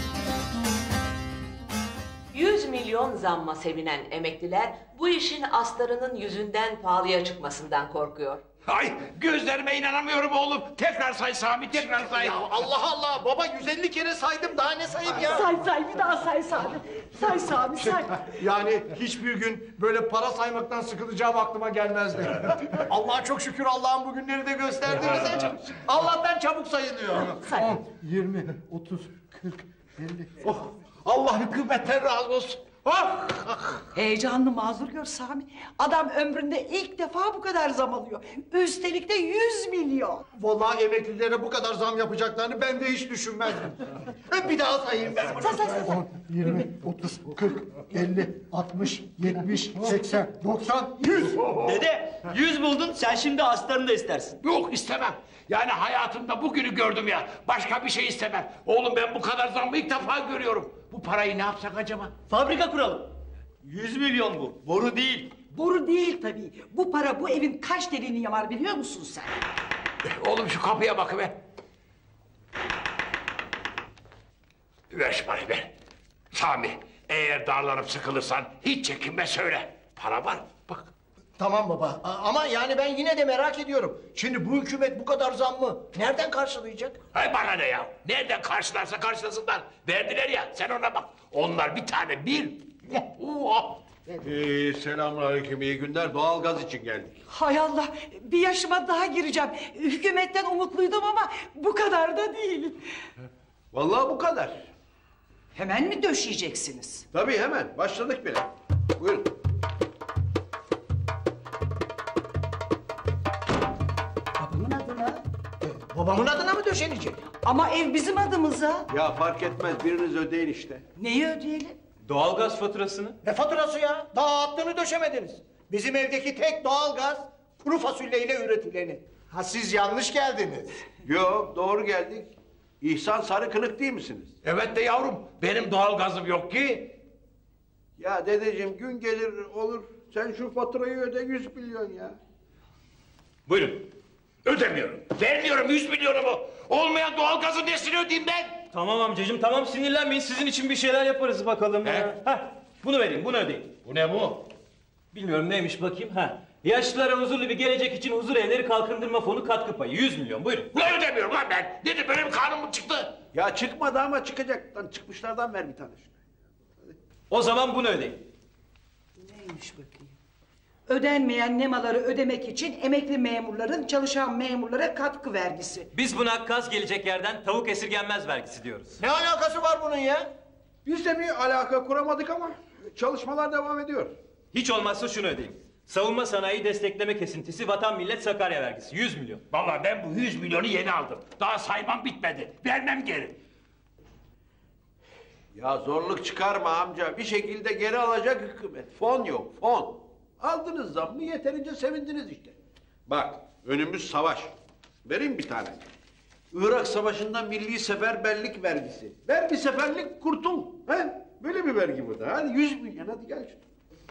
100 milyon zamma sevinen emekliler bu işin astarının yüzünden pahalıya çıkmasından korkuyor. Ay gözlerime inanamıyorum oğlum. Tekrar say Sami, tekrar say. Ya Allah Allah baba 150 kere saydım daha ne sayayım ya? Say bir daha say Sami. Say Sami say. Yani hiçbir gün böyle para saymaktan sıkılacağım aklıma gelmezdi. Allah'a çok şükür Allah'ın bugünleri de gösterdi bize. Allah'tan çabuk sayılıyor. 10, 20, 30, 40, 50. Oh, Allah hükümetten razı olsun. Oh! Heyecanlı mazur gör Sami. Adam ömründe ilk defa bu kadar zam alıyor. Üstelik de 100 milyon. Vallahi emeklilere bu kadar zam yapacaklarını ben de hiç düşünmezdim. Bir daha sayayım ben. Say. 10, 20, 30, 40, 50, 60, 70, 80, 90, 100. Dede 100 buldun sen şimdi astarını da istersin. Yok istemem. Yani hayatımda bugünü gördüm ya. Başka bir şey istemem. Oğlum ben bu kadar zammı ilk defa görüyorum. Bu parayı ne yapsak acaba? Fabrika kuralım. 100 milyon bu. Boru değil. Boru değil tabii. Bu para bu evin kaç deliğini yamar biliyor musun sen? Oğlum şu kapıya bakıver. Ver şu parayı ver. Sami eğer darlanıp sıkılırsan hiç çekinme söyle. Para var bak. Tamam baba ama yani ben yine de merak ediyorum. Şimdi bu hükümet bu kadar zammı nereden karşılayacak? Hay bana ne ya? Nereden karşılarsa karşılasınlar. Verdiler ya sen ona bak. Onlar bir tane bir. Selamünaleyküm, iyi günler. Doğalgaz için geldik. Hay Allah bir yaşıma daha gireceğim. Hükümetten umutluydum ama bu kadar da değil. Vallahi bu kadar. Hemen mi döşeyeceksiniz? Tabii hemen. Başladık bile. Buyurun. Babamın adına. Babamın adına mı döşenecek? Ama ev bizim adımıza. Ya fark etmez. Biriniz ödeyin işte. Neyi ödeyelim? Doğalgaz faturasını. Ne faturası ya? Daha hattını döşemediniz. Bizim evdeki tek doğalgaz kuru fasulyeyle üretileni. Ha siz yanlış geldiniz. Yok, doğru geldik. İhsan Sarıkılık değil misiniz? Evet de yavrum benim doğalgazım yok ki. Ya dedeciğim gün gelir olur. Sen şu faturayı öde 100 milyon ya. Buyurun. Ödemiyorum. Vermiyorum 100 milyonumu. Olmayan doğalgazın nesini ödeyeyim ben? Tamam amcacığım tamam sinirlenmeyin sizin için bir şeyler yaparız bakalım. Heh, bunu vereyim bunu ödeyin. Bu ne bu? Bilmiyorum neymiş bakayım. Yaşlılara huzurlu bir gelecek için huzur evleri kalkındırma fonu katkı payı 100 milyon buyurun. Ulan ödemiyorum lan ben. Nedir benim kanunum çıktı? Ya çıkmadı ama çıkacak. Lan çıkmışlardan ver bir tane şuna. O zaman bunu ödeyin. Neymiş bakayım? Ödenmeyen nemaları ödemek için emekli memurların çalışan memurlara katkı vergisi. Biz buna kaz gelecek yerden tavuk esirgenmez vergisi diyoruz. Ne alakası var bunun ya? Biz de bir alaka kuramadık ama çalışmalar devam ediyor. Hiç olmazsa şunu ödeyin. Savunma sanayi destekleme kesintisi vatan millet Sakarya vergisi 100 milyon. Vallahi ben bu 100 milyonu yeni aldım. Daha saymam bitmedi. Vermem geri. Ya zorluk çıkarma amca. Bir şekilde geri alacak hükümet. Fon yok, fon. Aldınız zammı yeterince sevindiniz işte. Bak önümüz savaş. Vereyim bir tane. Irak Savaşı'nda milli seferberlik vergisi. Ver bir seferlik kurtul. He? Böyle bir vergi bu da. Hadi 100 milyon hadi gel şunu.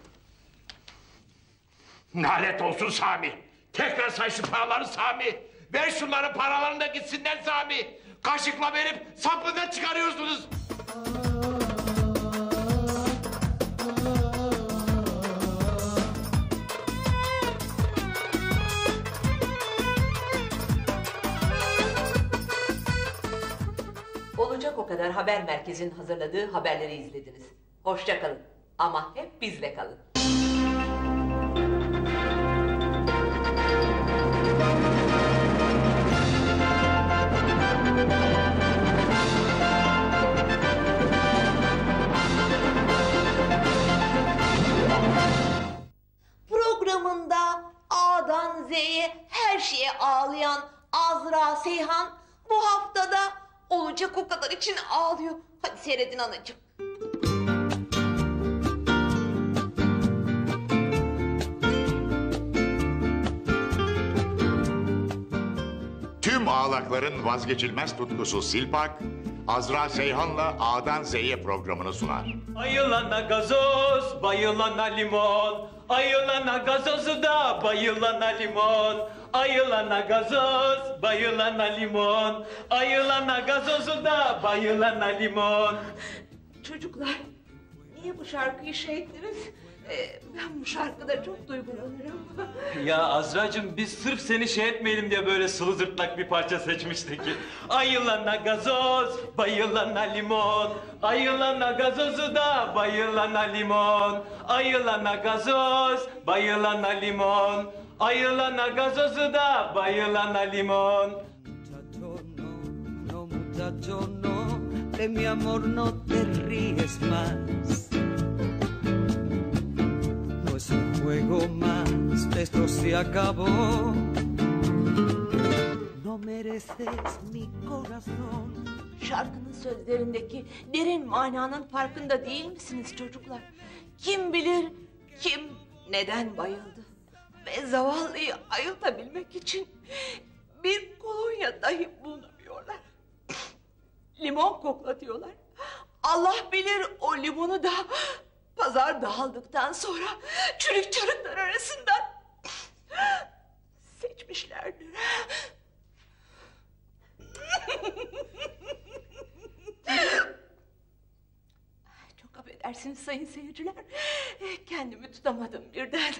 Lanet olsun Sami. Tekrar say şu paraları Sami. Ver şunların paralarını da gitsinler Sami. Kaşıkla verip sapını çıkarıyorsunuz. Olacak o kadar haber merkezinin hazırladığı haberleri izlediniz. Hoşça kalın ama hep bizle kalın. Azra Seyhan bu haftada olacak o kadar için ağlıyor. Hadi seyredin anacığım. Tüm ağlakların vazgeçilmez tutkusu Silpak, Azra Seyhan'la A'dan Z'ye programını sunar. Ayılana gazoz, bayılana limon. Ayılana gazozu da bayılana limon. Ayılana gazoz, bayılana limon. Ayılana gazozu da bayılana limon. Çocuklar, niye bu şarkıyı şey ettiniz? Ben bu şarkıda çok duygulanırım. Ya Azra'cığım biz sırf seni şey etmeyelim diye böyle sulu zırtlak bir parça seçmiştik. Ayılana gazoz, bayılana limon. Ayılana gazozu da bayılana limon. Ayılana gazoz, bayılana limon. Ayılana gazozu da bayılana limon. No muchacho no, de mi amor no te ríes más. No es un juego más, esto se acabó. No mereces mi corazón. Şarkının sözlerindeki derin mananın farkında değil misiniz çocuklar? Kim bilir kim neden bayıldı? Ve zavallıyı ayıltabilmek için bir kolonya dahi bulunamıyorlar. Limon koklatıyorlar. Allah bilir o limonu da pazar dağıldıktan sonra çürük çarıklar arasından seçmişlerdir. Çok affedersiniz sayın seyirciler. Kendimi tutamadım birden.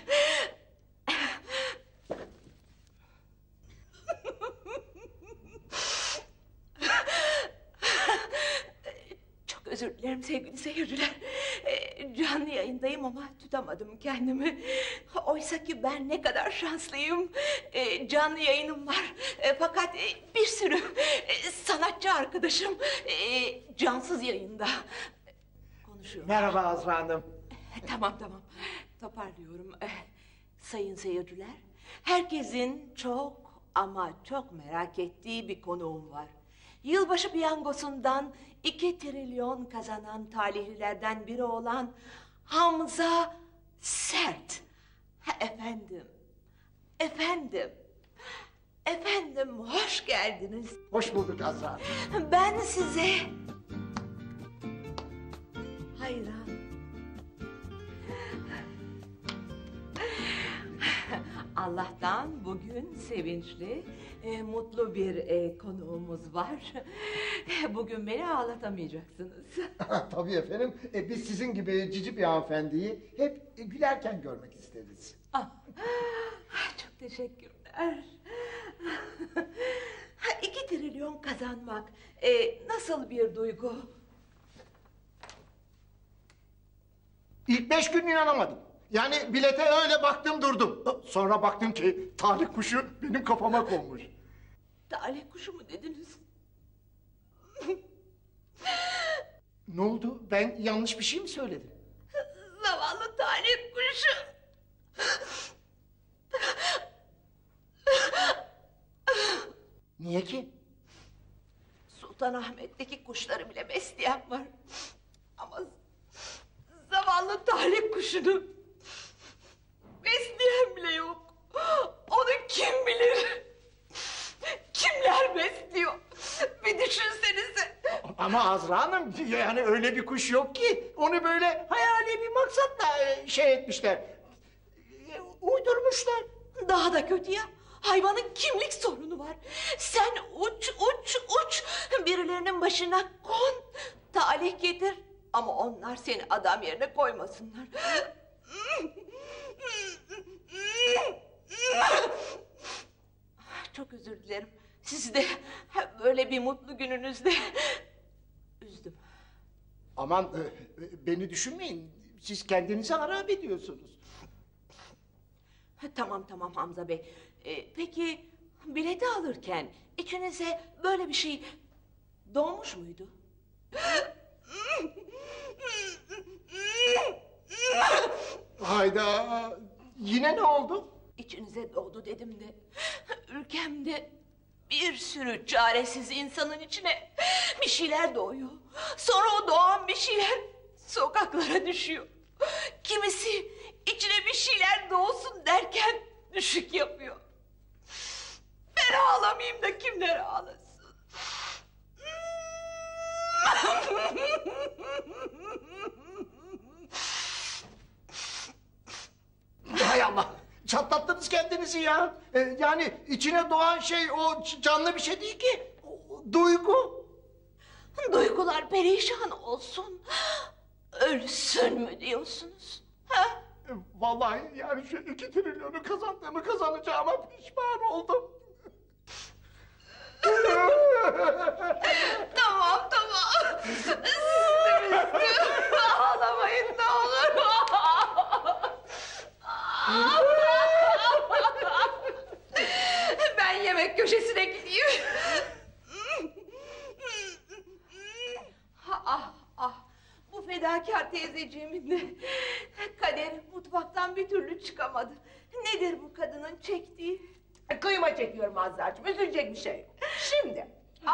Çok özür dilerim sevgili seyirciler. Canlı yayındayım ama tutamadım kendimi. Oysa ki ben ne kadar şanslıyım. Canlı yayınım var. Fakat bir sürü sanatçı arkadaşım cansız yayında. Konuşuyorum. Merhaba Azra Hanım. Tamam. Toparlıyorum. Sayın seyirciler, herkesin çok ama çok merak ettiği bir konuğum var. Yılbaşı piyangosundan 2 trilyon kazanan talihlilerden biri olan Hamza Sert. Efendim, hoş geldiniz. Hoş bulduk Azra. Ben size hayran. Allah'tan bugün sevinçli, mutlu bir konuğumuz var. Bugün beni ağlatamayacaksınız. Tabii efendim. Biz sizin gibi cici bir hanımefendiyi hep gülerken görmek isteriz. Çok teşekkürler. 2 trilyon kazanmak nasıl bir duygu? İlk 5 gün inanamadım. Yani bilete öyle baktım durdum. Sonra baktım ki talih kuşu benim kafama konmuş. Talih kuşu mu dediniz? Ne oldu? Ben yanlış bir şey mi söyledim? Zavallı talih kuşu. Niye ki? Sultanahmet'teki kuşları bile besleyen var. Ama zavallı talih kuşunu besleyen bile yok. Onu kim bilir? Kimler besliyor? Bir düşünsenize. Ama Azra Hanım yani öyle bir kuş yok ki. Onu böyle hayali bir maksatla şey etmişler. Uydurmuşlar. Daha da kötü ya. Hayvanın kimlik sorunu var. Sen uç. Birilerinin başına kon. Talih getir. Ama onlar seni adam yerine koymasınlar. Çok özür dilerim. Sizi de böyle bir mutlu gününüzde üzdüm. Aman beni düşünmeyin. Siz kendinizi harap ediyorsunuz. Tamam Hamza Bey. Peki bileti alırken içinize böyle bir şey doğmuş muydu? Hayda! Yine ne oldu? İçinize doğdu dedim de ülkemde bir sürü çaresiz insanın içine bir şeyler doğuyor. Sonra o doğan bir şeyler sokaklara düşüyor. Kimisi içine bir şeyler doğsun derken düşük yapıyor. Ben ağlamayayım da kimler ağlasın? Hay Allah! Çatlattınız kendinizi ya. Yani içine doğan şey o canlı bir şey değil ki. Duygu. Duygular perişan olsun, ölsün mü diyorsunuz? Ha? Vallahi yani şu 2 trilyonu kazandığımı kazanacağıma pişman oldum. Tamam. Ağlamayın ne olur. Ben yemek köşesine gideyim. Bu fedakar teyzeciğimin de kaderi mutfaktan bir türlü çıkamadı. Nedir bu kadının çektiği? Kıyma çekiyorum Azra'cığım, üzülecek bir şey yok. Şimdi.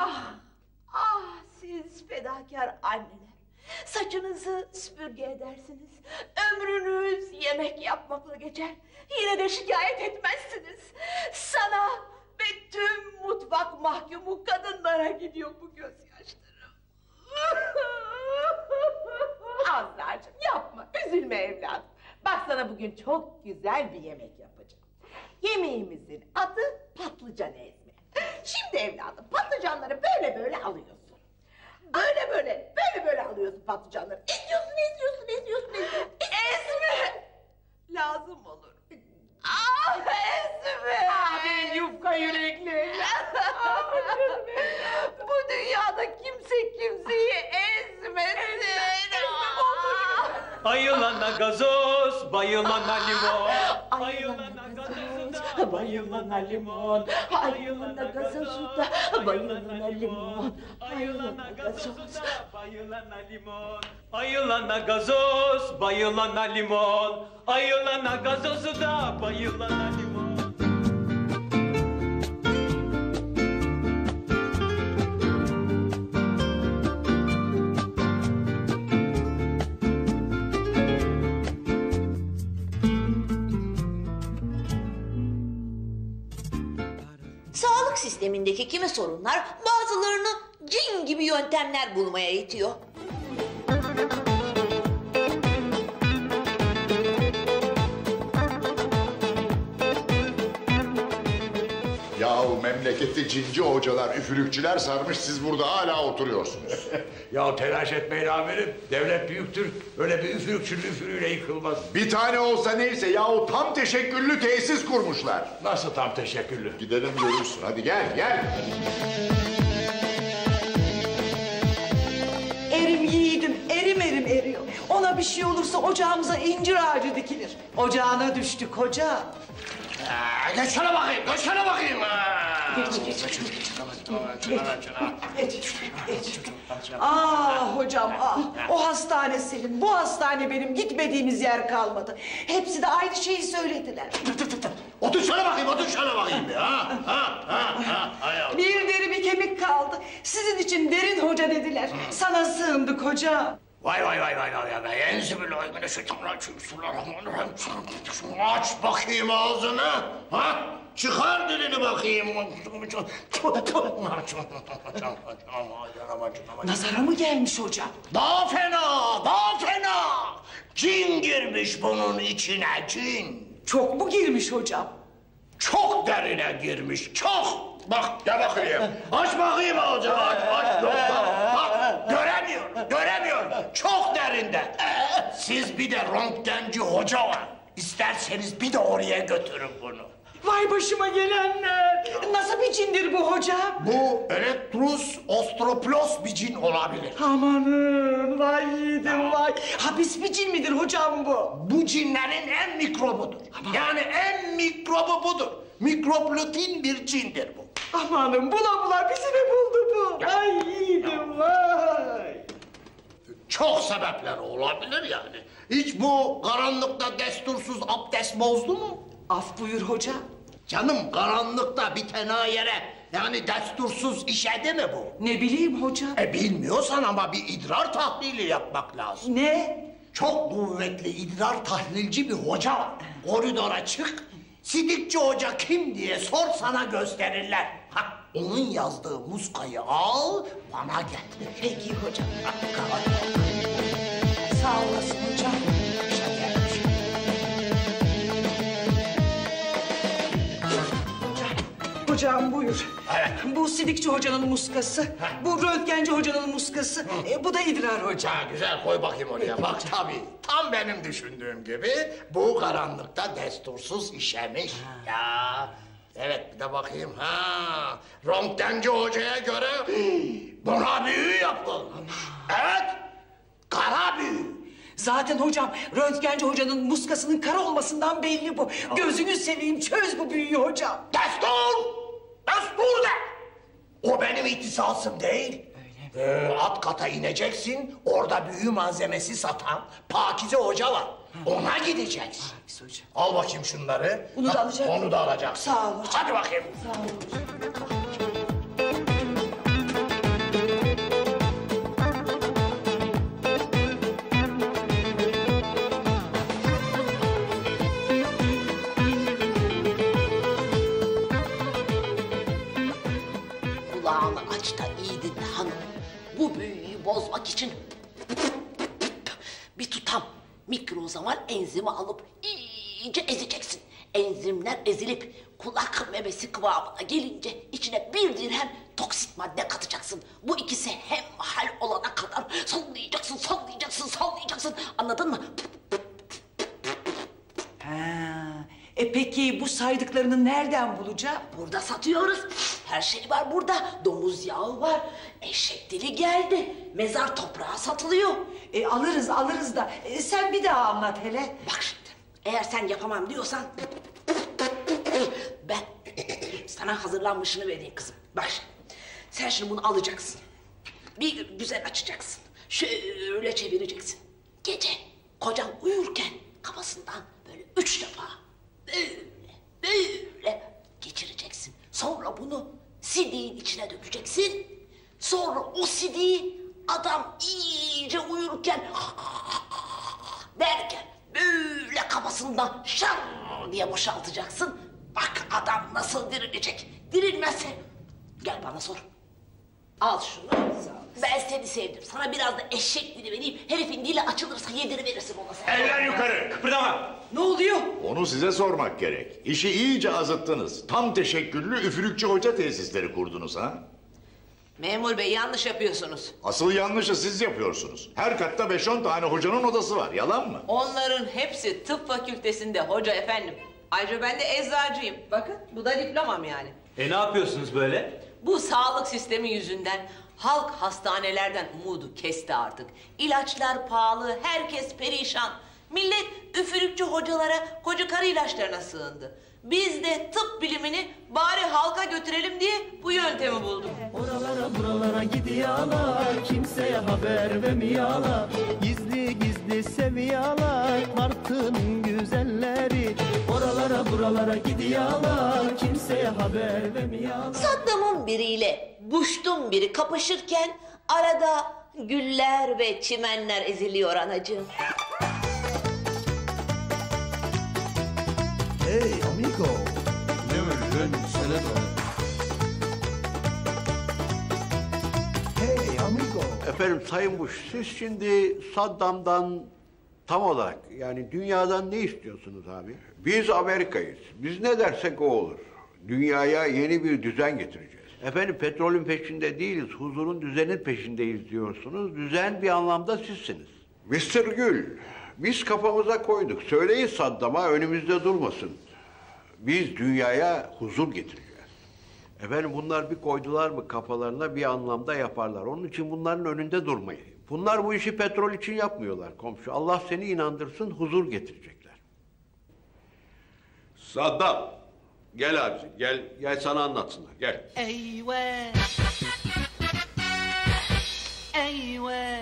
Siz fedakar anneler. Saçınızı süpürge edersiniz. Ömrünüz yemek yapmakla geçer. Yine de şikayet etmezsiniz. Sana ve tüm mutfak mahkumu kadınlara gidiyor bu gözyaşları. Azra'cığım yapma, üzülme evladım. Bak sana bugün çok güzel bir yemek yapacağım. Yemeğimizin adı patlıcan ezme. Şimdi evladım patlıcanları böyle alıyorsun. Böyle alıyorsun patlıcanları. Eziyorsun. Ezme! Lazım olur. Ezme! Benim yufka yürekli. Bu dünyada kimse kimseyi ezmesin. Ayılana gazoz, bayılana limon. Ayılana gazoz, bayılana limon. Ayılana gazozuda, bayılana limon. Ayılana gazoz, bayılana limon. Ayılana gazoz, bayılana limon. Ayılana gazozu da bayılana limon. Sağlık sistemindeki kimi sorunlar bazılarını cin gibi yöntemler bulmaya itiyor. Yahu memleketi cinci hocalar, üfürükçüler sarmış, siz burada hala oturuyorsunuz. Ya telaş etmeyin amirim. Devlet büyüktür. Öyle bir üfürükçünün üfürüğüyle yıkılmaz. Bir tane olsa neyse yahu tam teşekküllü tesis kurmuşlar. Nasıl tam teşekküllü? Gidelim görürsün. Hadi gel. Erim yiğidim, erim eriyor. Ona bir şey olursa ocağımıza incir ağacı dikilir. Ocağına düştük hoca. Geç şuna bakayım. Geç. Hocam o hastane senin, bu hastane benim. Gitmediğimiz yer kalmadı. Hepsi de aynı şeyi söylediler. Otur şuna bakayım ya. Bir deri bir kemik kaldı. Sizin için derin hoca dediler. Sana sığındık hoca. Vay. Aç bakayım ağzını. Ha? Çıkar dilini bakayım. Nazara mı gelmiş hocam? Daha fena. Cin girmiş bunun içine, cin. Çok mu girmiş hocam? Çok derine girmiş, çok. Bak, gel bakayım. Aç bakayım ağzını, aç. Yok, bak. Göremiyorum. Çok derinde. Siz bir de röntgenci hoca var. İsterseniz bir de oraya götürün bunu. Vay başıma gelenler. Nasıl bir cindir bu hocam? Bu Electrus ostroplos bir cin olabilir. Amanın vay yiğidim vay. Hapis bir cin midir hocam bu? Bu cinlerin en mikrobudur. Yani en mikrobu budur. Mikroplutin bir cindir bu. Amanın bula bizi mi buldu bu? Ay yiğidim vay. Çok sebepleri olabilir yani. Hiç bu karanlıkta destursuz abdest bozdu mu? Af buyur hocam. Canım karanlıkta bir tena yere Yani destursuz işedi mi bu? Ne bileyim hocam. Bilmiyorsan ama bir idrar tahlili yapmak lazım. Ne? Çok kuvvetli idrar tahlilci bir hoca var. Koridora çık, Sidikçi Hoca kim diye sor, sana gösterirler. Ha, onun yazdığı muskayı al, bana getir. Peki hocam. Sağ olasın hocam. Hocam buyur. Bu Sidikçi Hoca'nın muskası, bu Röntgenci Hoca'nın muskası, bu da idrar hoca. Ha, güzel, koy bakayım oraya. Bak tabii, tam benim düşündüğüm gibi bu karanlıkta destursuz işemiş. Ya, evet bir de bakayım. Ha, Röntgenci Hoca'ya göre buna büyü yapılmış. Evet, kara büyü. Zaten hocam Röntgenci Hoca'nın muskasının kara olmasından belli bu. Gözünü seveyim, çöz bu büyüyü hocam. Destur! Destur de! O benim ihtisasım değil. Alt kata ineceksin, orada büyü malzemesi satan Pakize Hoca var. Ona gideceksin. Al bakayım şunları. Bunu da alacak. Onu da alacaksın. Sağ ol hocam. Hadi bakayım. Sağ ol hocam. Kulağını aç da iyi dinle hanım. Bu büyüyü bozmak için bir tutam mikrozamal enzimi alıp iyice ezeceksin. Enzimler ezilip kulak memesi kıvamına gelince içine 1 dirhem toksit madde katacaksın. Bu ikisi hemhal olana kadar sallayacaksın, sallayacaksın, sallayacaksın. Anladın mı? Peki bu saydıklarını nereden bulacağım? Burada satıyoruz. Her şey var burada. Domuz yağı var. Eşek dili geldi. Mezar toprağı satılıyor. Alırız da sen bir daha anlat hele. Bak şimdi, eğer sen yapamam diyorsan ben sana hazırlanmışını vereyim kızım. Bak şimdi, sen şimdi bunu alacaksın. Bir güzel açacaksın. Şöyle çevireceksin. Gece kocan uyurken kafasından böyle 3 defa böyle geçireceksin. Sonra bunu sidiğin içine dökeceksin. Sonra o sidiği adam iyice uyurken derken böyle kafasından şan diye boşaltacaksın. Bak adam nasıl dirilecek. Dirilmezse gel bana sor. Al şunu. Ben seni sevdim. Sana biraz da eşek dili vereyim. Herifin dili açılırsa yediriverirsin ona sen. Eller yukarı, kıpırdama. Ne oluyor? Onu size sormak gerek. İşi iyice azıttınız. Tam teşekküllü Üfürükçü Hoca tesisleri kurdunuz ha? Memur bey yanlış yapıyorsunuz. Asıl yanlışı siz yapıyorsunuz. Her katta 5-10 tane hocanın odası var. Yalan mı? Onların hepsi tıp fakültesinde hoca efendim. Ayrıca ben de eczacıyım. Bakın bu da diplomam yani. Ne yapıyorsunuz böyle? Bu sağlık sistemi yüzünden halk hastanelerden umudu kesti artık. İlaçlar pahalı, herkes perişan. Millet üfürükçü hocalara, koca karı ilaçlarına sığındı. Biz de tıp bilimini bari halka götürelim diye bu yöntemi bulduk. Oralara buralara gidiyorlar, kimseye haber vermiyorlar. Gizli gizli seviyorlar Mart'ın güzelleri. Oralara buralara gidiyorlar, kimseye haber vermiyorlar. Saddam'ın biriyle Bush'tun biri kapışırken arada güller ve çimenler eziliyor anacığım. Hey amigo. Ne var lan sana da? Hey amigo. Efendim Sayın Bush, siz şimdi Saddam'dan tam olarak yani dünyadan ne istiyorsunuz abi? Biz Amerika'yız. Biz ne dersek o olur. Dünyaya yeni bir düzen getireceğiz. Efendim petrolün peşinde değiliz, huzurun, düzenin peşindeyiz diyorsunuz. Düzen bir anlamda sizsiniz. Mr. Gül, biz kafamıza koyduk. Söyleyin Saddam'a önümüzde durmasın. Biz dünyaya huzur getireceğiz. Efendim bunlar bir koydular mı kafalarına bir anlamda yaparlar. Onun için bunların önünde durmayın. Bunlar bu işi petrol için yapmıyorlar komşu. Allah seni inandırsın, huzur getirecekler. Saddam, gel abicim, gel sana anlatsınlar, gel. Eyvah. Eyvah.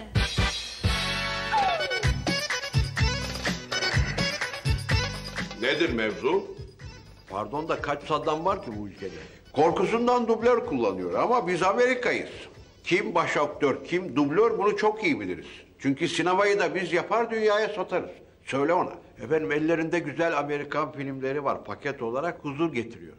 Nedir mevzu? Pardon da kaç Saddam var ki bu ülkede? Korkusundan dublör kullanıyor ama biz Amerika'yız. Kim baş aktör, kim dublör bunu çok iyi biliriz. Çünkü sinemayı da biz yapar dünyaya satarız. Söyle ona. Efendim ellerinde güzel Amerikan filmleri var. Paket olarak huzur getiriyor.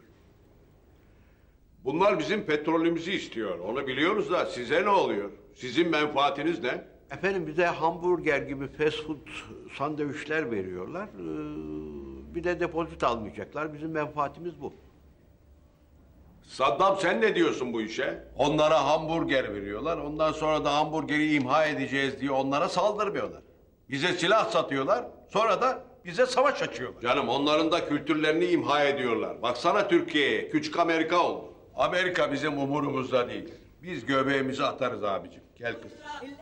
Bunlar bizim petrolümüzü istiyor. Onu biliyoruz da size ne oluyor? Sizin menfaatiniz ne? Efendim bize hamburger gibi fast food sandviçler veriyorlar. Bir de depozit almayacaklar. Bizim menfaatimiz bu. Saddam sen ne diyorsun bu işe? Onlara hamburger veriyorlar. Ondan sonra da hamburgeri imha edeceğiz diye onlara saldırmıyorlar. Bize silah satıyorlar. Sonra da bize savaş açıyorlar. Canım onların da kültürlerini imha ediyorlar. Baksana Türkiye'ye. Küçük Amerika oldu. Amerika bizim umurumuzda değil. Biz göbeğimizi atarız abicim. Gel kız.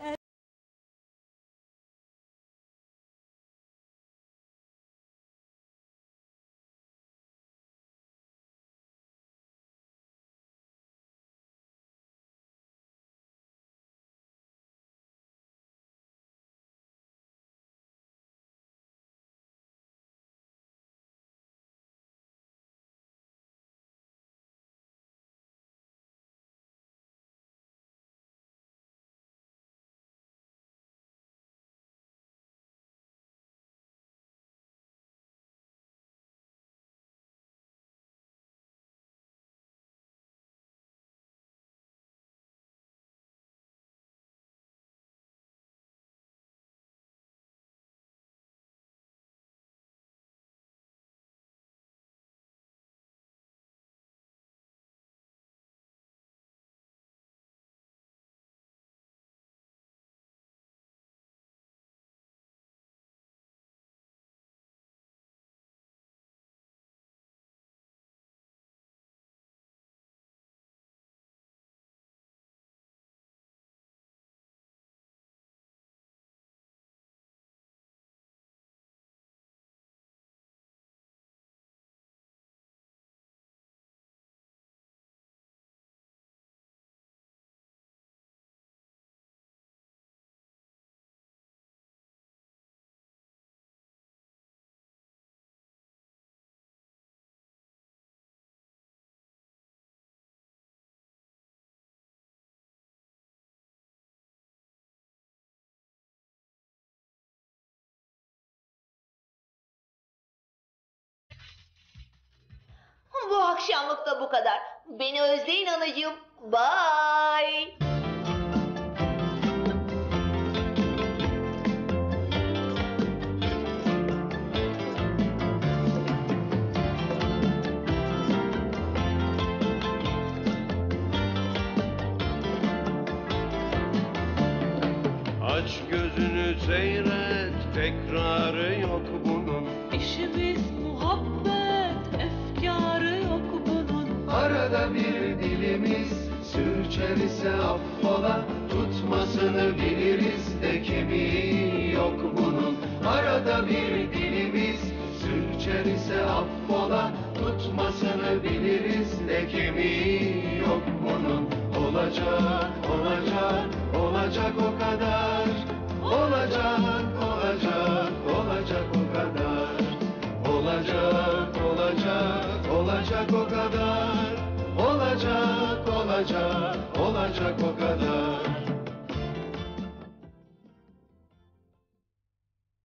Bu akşamlık da bu kadar. Beni özleyin anacığım. Bye. Aç gözünü seyret, tekrarı yok bunun. İşimiz muhabbet, efkarı yok bunun. Arada bir dilimiz sürçer ise affola, tutmasını biliriz de kemiği yok bunun. Arada bir dilimiz sürçer ise affola, tutmasını biliriz de kemiği yok bunun. Olacak, olacak, olacak o kadar. Olacak, olacak, olacak o kadar. Olacak, olacak, olacak o kadar. Olacak, olacak, olacak o kadar.